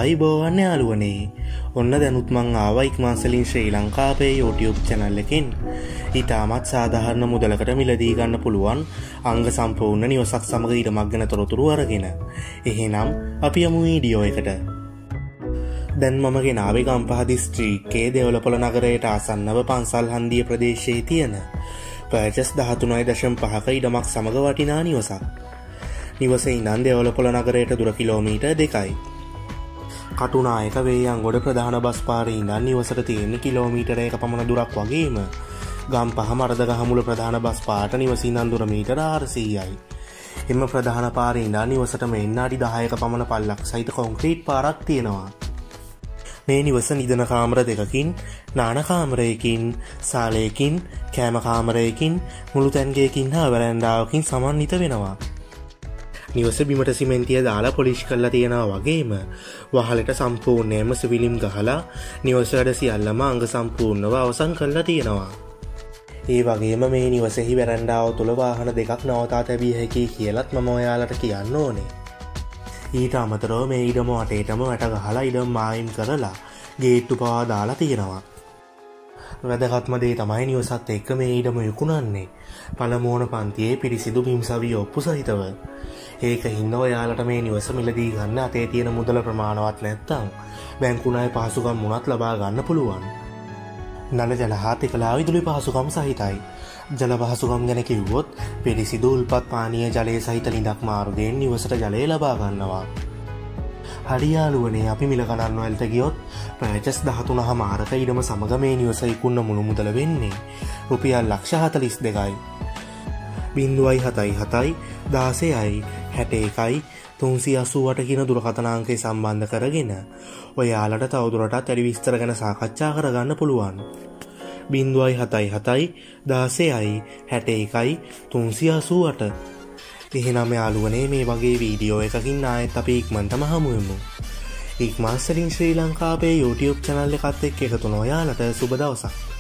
ආයිබෝවන් යාළුවනේ. ඔන්න දැනුත් මං ආවා ඉක්මාසලින් ශ්‍රී ලංකාවේ YouTube channel එකෙන්. ඊටමත් සාධාරණ මුදලකට මිලදී ගන්න පුළුවන් අංග සම්පූර්ණ නිවසක් සමග ඊටමක් ගැන තොරතුරු අරගෙන. එහෙනම් අපි යමු වීඩියෝ එකට. දැන් මම ගෙනාවේ ගම්පහ දිස්ත්‍රික්කයේ දෙවලපොළ නගරයට ආසන්නව පන්සල් හන්දිය ප්‍රදේශයේ තියෙන පර්චස් 13.5ක ඉඩමක් සමග වටිනා නිවසක්. නිවසේ ඉඳන් දෙවලපොළ නගරයට දුර කිලෝමීටර් 2යි. කටුනායක වේයන්ගොඩ ප්‍රධාන බස් පාරේ ඉඳන් නිවසට තියෙන කිලෝමීටර 1 පමණ දුරක් වගේම ගම්පහ මරදගහමුල ප්‍රධාන බස් පාරට නිවසේ ඉඳන් දුර මීටර 400යි. එම ප්‍රධාන පාරේ ඉඳන් නිවසට මෙන්න අඩි 10ක පමණ පල්ලක් සහිත කොන්ක්‍රීට් පාරක් තියෙනවා. මේ නිවස නිදන කාමර දෙකකින්, නාන කාමරයකින්, සාලයකින්, කෑම කාමරයකින්, මුළු තැන්ගයකින් හා වරැන්ඩාවකින් සමන්විත වෙනවා. නිවස බිමට සිමෙන්තිය දාලා පොලිෂ් කරලා තියෙනවා වගේම වහලට සම්පූර්ණයෙන්ම සිවිලිම් ගහලා නිවස වැඩ සියල්ලම අංග සම්පූර්ණව අවසන් කරලා තියෙනවා. ඒ වගේම මේ නිවසෙහි වරැන්ඩාව තුල වාහන දෙකක් නවතා තැබිය හැකියි කියලත් මම ඔයාලට කියන්න ඕනේ. ඊට අමතරව මේ ඉඩම වටේටම වැට ගහලා ඉඩම් මායිම් කරලා ගේට්ටු පවා දාලා තියෙනවා. වැදගත්ම දේ තමයි නිවසත් එක්ක මේ ඉඩම විකුණන්නේ පළමුවන පන්තියේ පිරිසිදු බිම්සවිය ඔප්පු සහිතව. ඒක හින්දා ඔයාලට මේ නිවස මිලදී ගන්න අතේ තියෙන මුදල ප්‍රමාණවත් නැත්නම් බැංකු ණය පහසුකම් මුණත් ලබා ගන්න පුළුවන්. නල ජල හා තිකලා විදුලි පහසුකම් සහිතයි. ජල පහසුකම් ගැන කිව්වොත් පිරිසිදු උල්පත් පානීය ජලය සහිත ලිඳක් මාර්ගයෙන් නිවසට ජලය ලබා ගන්නවා. හරි යාළුවනේ, අපි මිල ගණන් වලට ගියොත් පර්චස් 13.5ක ඉඩම සමග මේ නිවස ඉක්ුණ මුළු මුදල වෙන්නේ රුපියල් 42,000යි. 077 16යි 61යි 388 කියන දුරකථන අංකය සම්බන්ධ කරගෙන ඔයාලට තවදුරටත් වැඩි විස්තර ගැන සාකච්ඡා කරගන්න පුළුවන්. 077 16යි 61යි 388. එහෙනම් යාළුවනේ, මේ වගේ වීඩියෝ එකකින් ආයෙත් අපි ඉක්මනටම හමු වෙමු. ඉක්මාසලින් ශ්‍රී ලංකාවේ YouTube channel එකත් එක්ක එකතු වෙන ඔයාලට සුබ දවසක්.